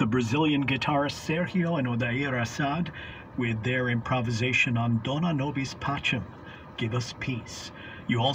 Brazilian guitarist Sergio and Odair Assad with their improvisation on Dona Nobis Pacem, Give Us Peace. You also